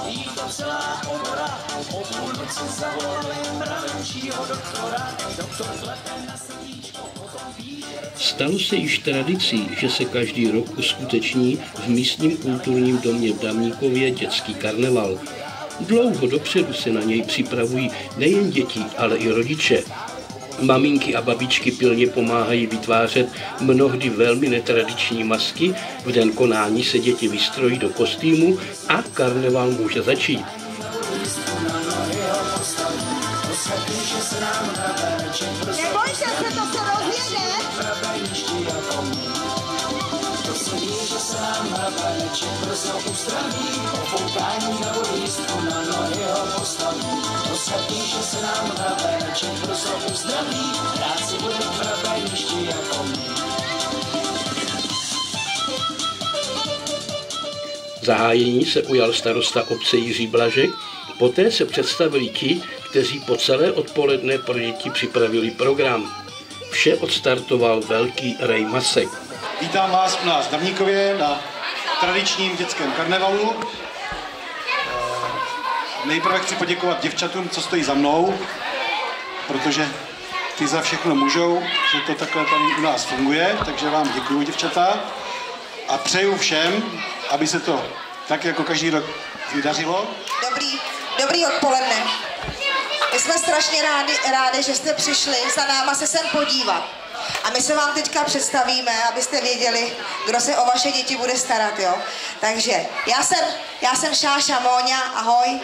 ví to celá obora, o půlnoci zavolali mravenčího doktora, doktor klepe na srdíčko, potom ví, že... Stalo se již tradicí, že se každý rok uskuteční v místním kulturním domě v Damníkově dětský karneval. Dlouho dopředu se na něj připravují nejen děti, ale i rodiče. Maminky a babičky pilně pomáhají vytvářet mnohdy velmi netradiční masky, v den konání se děti vystrojí do kostýmu a karneval může začít. Neboj se, to se rozjede. Zahájení se ujal starosta obce Jiří Blažek, poté se představili ti, kteří po celé odpoledne pro děti připravili program. Vše odstartoval velký Rej Masek. Vítám vás u nás v Damníkově na tradičním dětském karnevalu. Nejprve chci poděkovat děvčatům, co stojí za mnou, protože ty za všechno můžou, že to takhle tady u nás funguje, takže vám děkuju, děvčata. A přeju všem, aby se to tak jako každý rok vydařilo. Dobrý odpoledne. My jsme strašně rádi, že jste přišli za náma se sem podívat. A my se vám teďka představíme, abyste věděli, kdo se o vaše děti bude starat, jo. Takže já jsem Šáša Móňa, ahoj.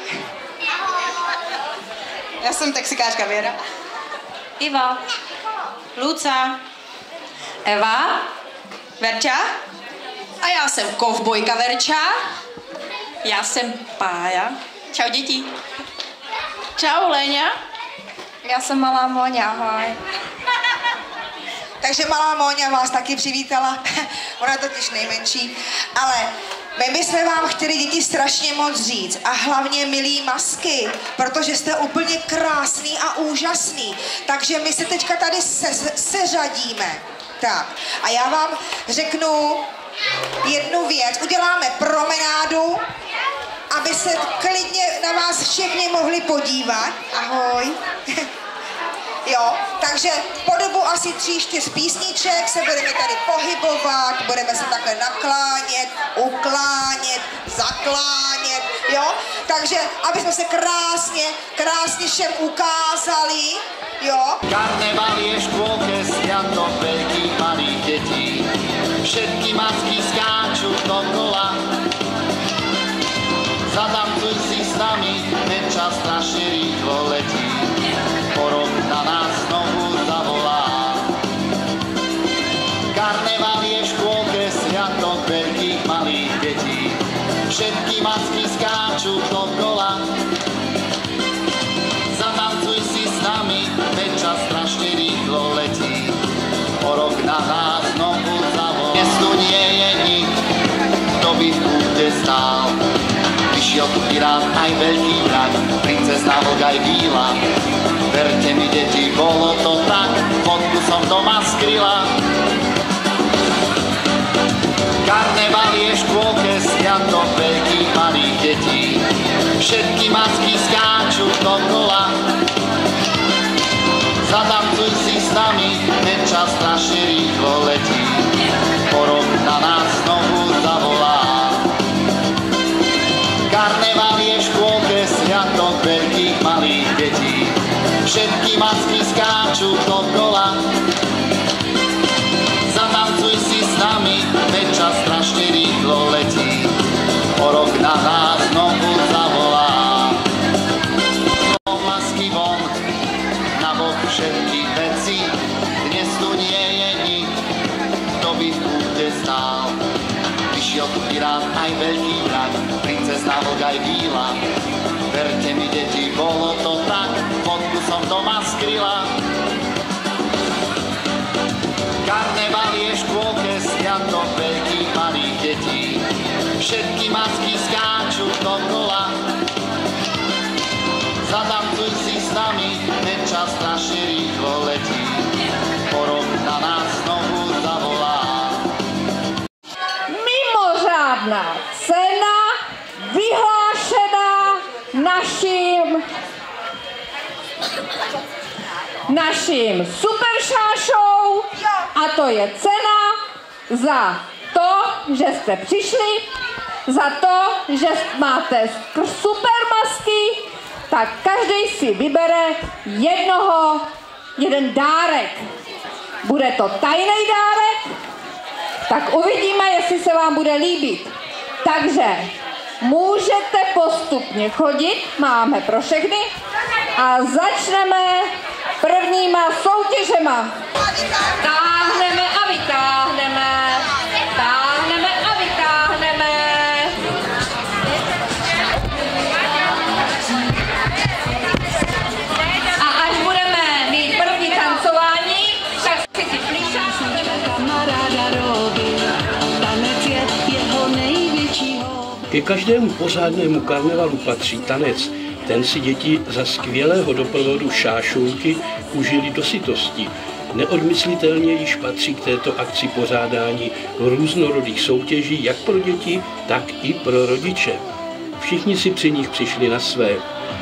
Já jsem taxikářka Věra. Iva. Luca. Eva. Verča. A já jsem kovbojka Verča. Já jsem Pája. Čau děti. Čau Léňa. Já jsem malá Móňa, ahoj. Takže malá Móňa vás taky přivítala, ona je totiž nejmenší, ale my bychom vám chtěli děti strašně moc říct a hlavně milý masky, protože jste úplně krásný a úžasný, takže my se teďka tady seřadíme. Tak a já vám řeknu jednu věc, uděláme promenádu, aby se klidně na vás všechny mohli podívat. Ahoj. Jo, takže po dobu asi 3-4 písniček se budeme tady pohybovat, budeme se takhle naklánět, uklánět, zaklánět, jo. Takže, aby jsme se krásně všem ukázali, jo. Karneval je škôlke sviatok veľkých malých detí. Všetky masky skáču dokola. Zatancuj si s nami, ten čas strašne rýchlo letí. Porok na nás znovu zavolá. Karneval je v škôlke sviatok veľkých malých detí. Všetky masky skáču dokola. Zatancuj si s nami, ten čas strašne rýchlo letí. Porok na nás znovu zavolá. Dnes tu nie je nik, kto by v kúte stál. Vyšiel tu pirát aj veľký drak, princezná vlk aj bíla. Verte mi, deti, bolo to tak, fotku som doma skryla. Karneval je v škôlke sviatok veľkých malých detí. Všetky masky skáču dokola. Zatancuj si s nami, ten čas strašne rýchlo letí. Porok na nás znovu zavolá. Karneval je v škôlke sviatok veľkých malých detí. Všetky masky skáču dokola. Zatancuj si s nami, ten čas strašne rýchlo letí. Porok na nás znovu zavolá. Masky von, na bok všetky veci. Dnes tu nie je nik, kto by v kúte stál. Vyšiel tu pirát aj veľký drak, princezná vlk aj bíla. Verte mi, deti, bolo to tak, fotku som doma skryla. Karneval je v škôlke sviatok veľkých malých detí. Všetky masky skáču dokola. Zatancuj si s nami, ten čas strašne rýchlo letí. Porok na nás znovu zavolá. Mimořádná cena vyhlášená naším super šášou a to je cena za to, že jste přišli, za to, že máte super masky, tak každý si vybere jeden dárek. Bude to tajný dárek, tak uvidíme, jestli se vám bude líbit. Takže můžete postupně chodit, máme pro všechny a začneme prvníma soutěžema. Táhneme a vytáhneme, táhneme a vytáhneme. A až budeme mít první tancování, tak si plíšáme. Ke každému pořádnému karnevalu patří tanec. Ten si děti za skvělého doprovodu šášůlky užili do sytosti. Neodmyslitelně již patří k této akci pořádání různorodých soutěží jak pro děti, tak i pro rodiče. Všichni si při nich přišli na své.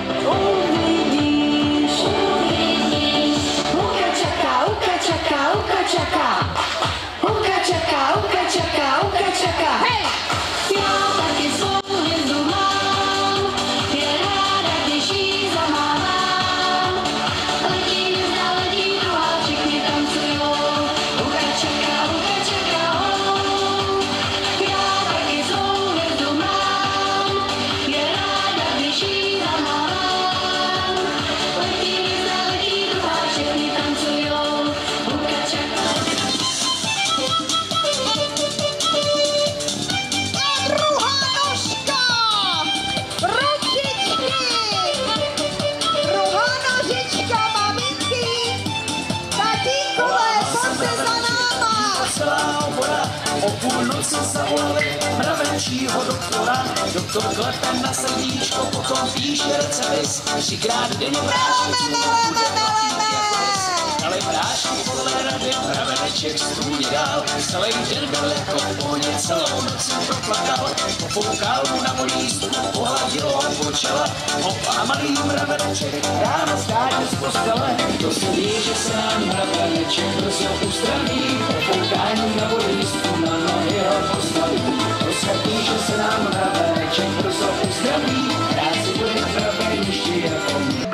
O půlnoci zavolali mravenčího doktora. Doktor klepe na srdíčko, potom píše recepis. 3krát denně prášky, ale prášky podle rady mraveneček stůně dál. Celý den byl jako v pohodě, celou noc proplakal. Pofoukal mu na molístku, pohladil ho po čele. Opa, malý mraveneček, ráno stáče z postele. To se ví, že se nám mraveneček brzo uzdraví. Pofoukání na molístku, na nohy ho postaví. To se ví, že se nám mraveneček brzo uzdraví. Rád si bude mraveniště jako mě.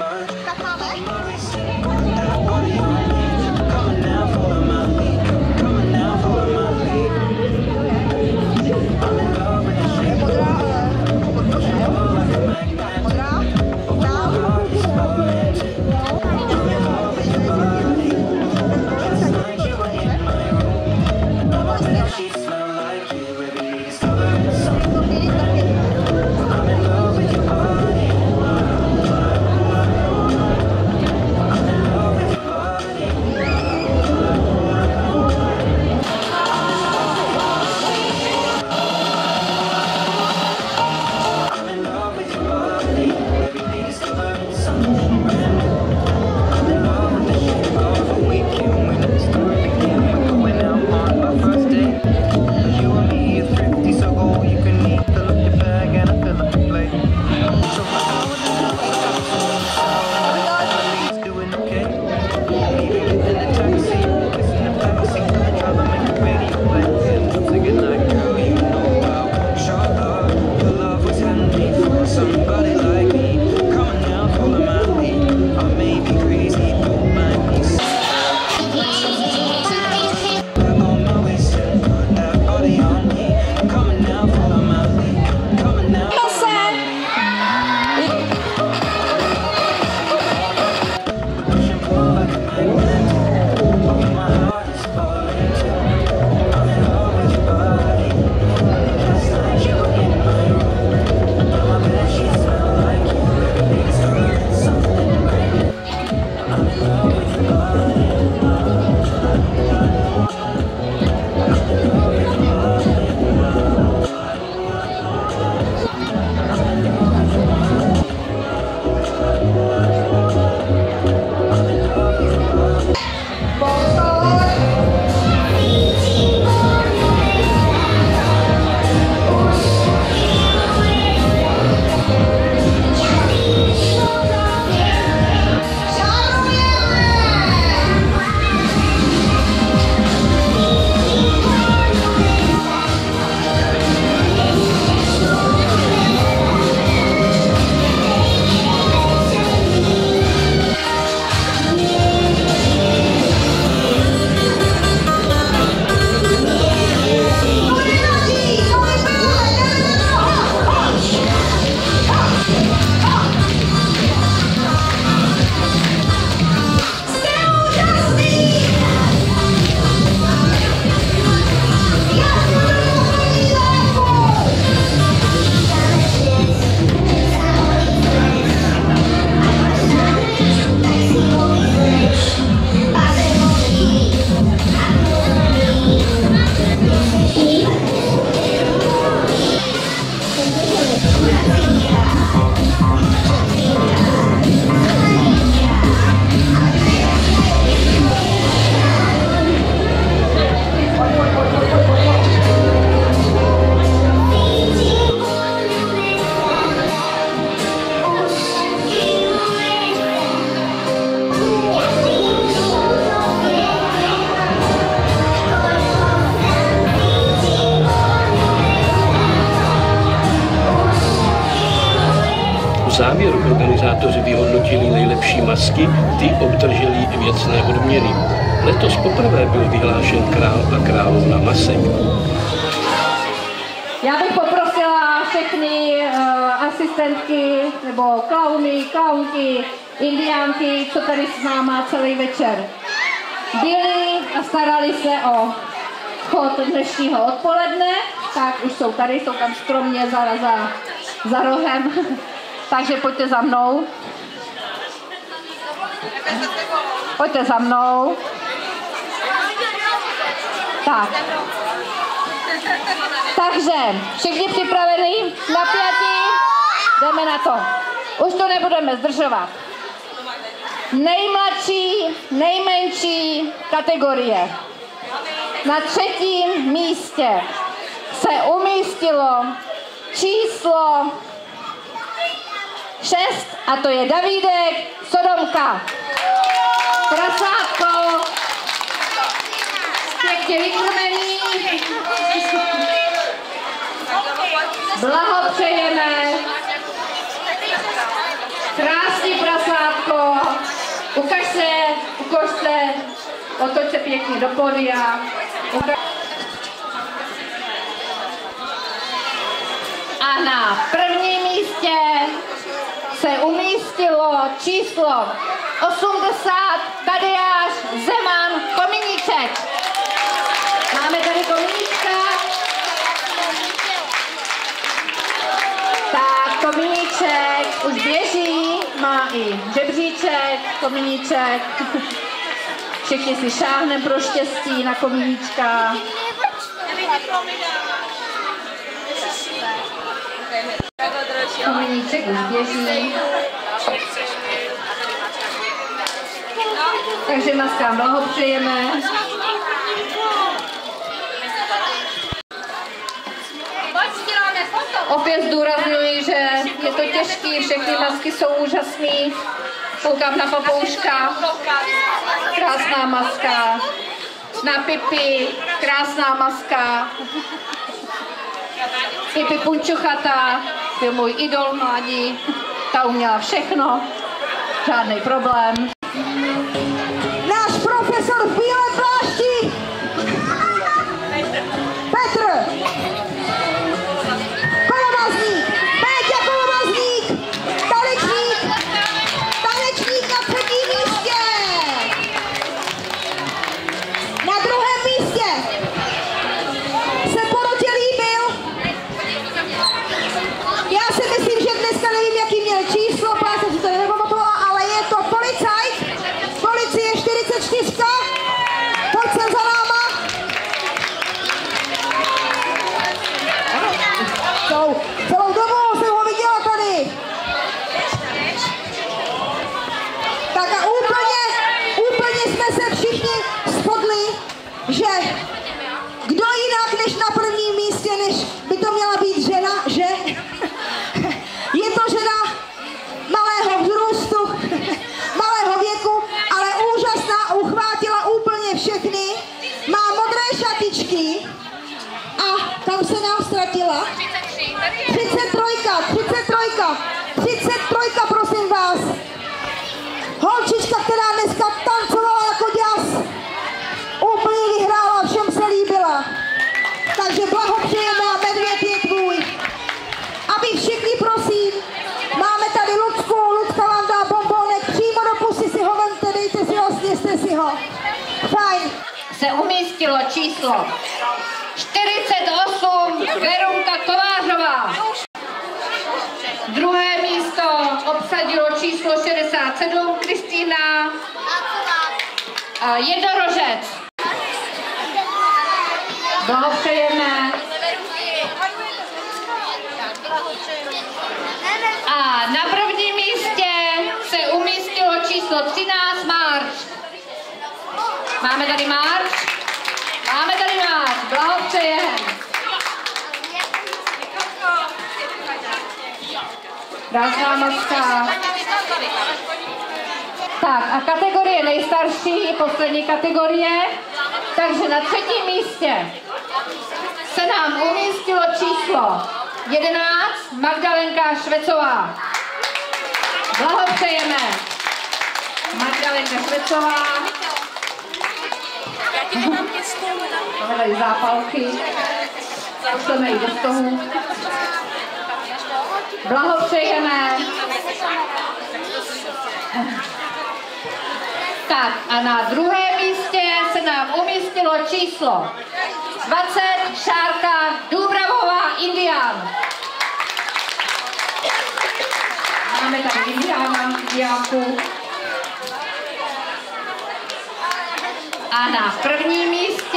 závěru organizátoři vyhodnotili nejlepší masky, ty obdrželi věcné odměny. Letos poprvé byl vyhlášen král a královna masek. Já bych poprosila všechny asistentky nebo klauny, klaunky, indiánky, co tady s náma celý večer byli a starali se o chod dnešního odpoledne, tak už jsou tady, jsou tam skromně za rohem, takže pojďte za mnou. Pojďte za mnou. Tak. Takže všichni připraveni, napjatí, jdeme na to. Už to nebudeme zdržovat. Nejmladší, nejmenší kategorie. Na 3. místě se umístilo číslo 6 a to je Davídek Sodomka. Prasátko, pěkně vykrmený. Blahopřejeme. Krásný prasátko. Ukaž se, otoč se pěkně do podia. A na 1. místě se umístilo číslo 80 Tadeáš Zeman Komíníček. Máme tady Komíníčka. Tak, Komíníček už běží, má i žebříček, Komíníček. Všichni si šáhnem pro štěstí na Komíníčka. Komíníček už běží. Takže maskám blahopřejeme. Opět zdůrazňuji, že je to těžký, všechny masky jsou úžasný. Koukám na papouška, krásná maska. Na Pipi, krásná maska. Pipi Punčuchata, byl můj idol mládí. Ta uměla všechno, žádný problém. Náš profesor v bílé plášti Petr Kolovazník, Péťa Kolovazník, tanečník na 3. místě. Na 2. místě se porotě líbil. Já si myslím, že dneska nevím, jaký měl číslo, pláce si to nepamatovala, ale je to policajt. Policie 44. Pojď sem za náma. Celou dobu jsem ho viděla tady. Tak a úplně jsme se všichni shodli, že kdo jinak než na 1. místě, než by to měla být žena, že? Je to žena malého vzrůstu, malého věku, ale úžasná, uchvátila úplně všechny. Má modré šatičky a tam se nám ztratila. 33, prosím vás. Holčička, která dneska tancovala jako děs. Úplně vyhrála, všem se líbila. Takže blahopřejeme a medvěd je tvůj. Aby všichni, prosím, máme tady Lucka vám dá bombonek, přímo do pusy si ho vemte, dejte si ho, sněste si ho. Fajn. Se umístilo číslo 48 Verunka Kovářová. 2. místo obsadilo číslo 67 Kristýna Jednorožec. Blahopřejeme. A na 1. místě se umístilo číslo 13 Marč. Máme tady Marč. Blahopřejeme. Krásná maska. Tak a kategorie nejstarší, poslední kategorie. Takže na 3. místě se nám umístilo číslo 11 Magdalenka Švecová. blahopřejeme. Magdalenka Švecová. Máme tady zápalky. Pošleme ji do stohu. Blahopřejeme. Tak a na druhém místě se nám umístilo číslo 20 Šárka Dubravová Indián. Máme tady Indiánku. A na prvním místě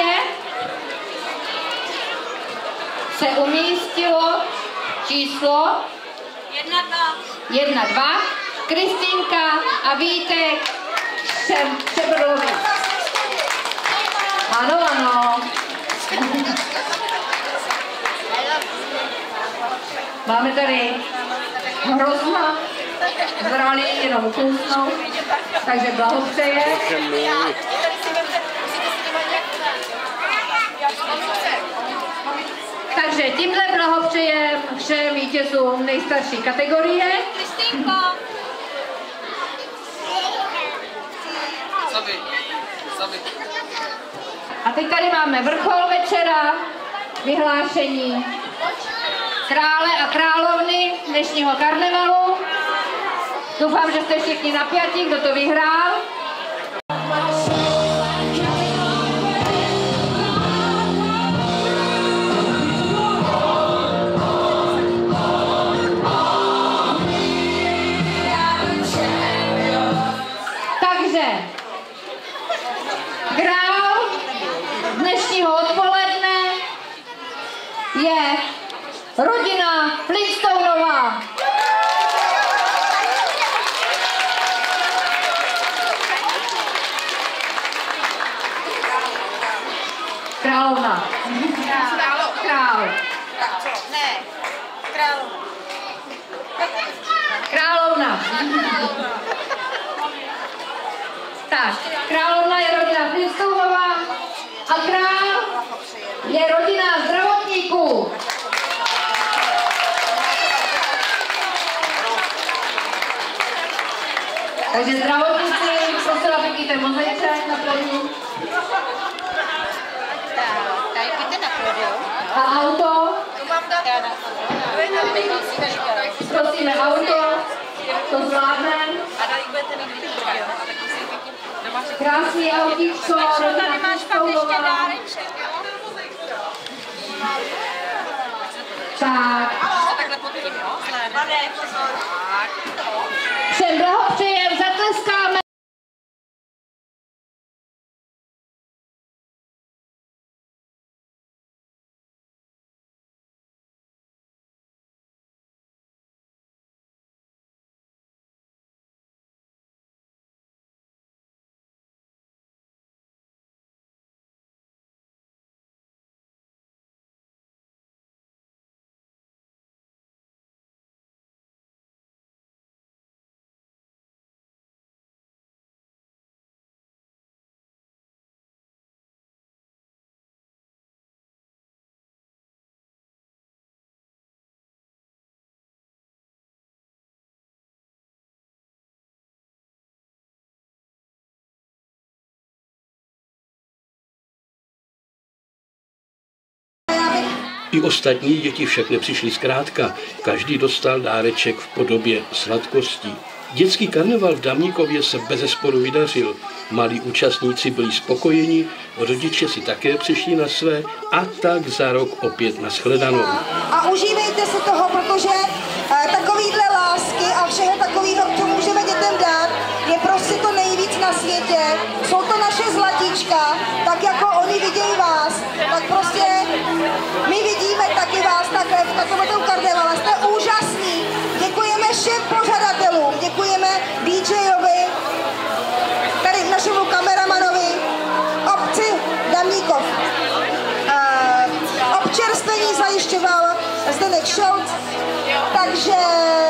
se umístilo číslo 1-2 Kristýnka a Vítek Šebrovi. Ano, ano. Máme tady hrozna, zrali jenom kousnou, takže blahopřeje. Takže tímhle blahopřejem všem vítězům nejstarší kategorie. A teď tady máme vrchol večera, vyhlášení krále a královny dnešního karnevalu. Doufám, že jste všichni napjatí, kdo to vyhrál. Takže král dnešního odpoledne je rodina Flintstoneová. Královna. Král. Ne, královna. Královna. Tak, královna je rodina Flintstoneová a král je rodina zdravotníků. Takže zdravotníci, prosila pěkněte mozaiček na pódium. Tady pojďte na pódium. A auto. Prosíme auto, to zvládneme. Krásný autíčko, rodina Flintstoneová. Tak. Všem blahopřejem, zatleskáme. I ostatní děti však nepřišly zkrátka. Každý dostal dáreček v podobě sladkostí. Dětský karneval v Damníkově se bezesporu vydařil. Malí účastníci byli spokojeni, rodiče si také přišli na své a tak za rok opět nashledanou. A užívejte si toho, protože takovýhle lásky a všeho takového, co můžeme dětem dát, je prostě to nejvíc na světě. Jsou to naše zlatíčka, tak jako oni vidějí vás, tak prostě my vidíme taky vás takhle v takovém karnevale. Jste úžasní. Děkujeme všem pořadatelům, děkujeme DJovi, tady našemu kameramanovi, obci Damníkov. Občerstvení zajišťoval Zdeněk Šolc, takže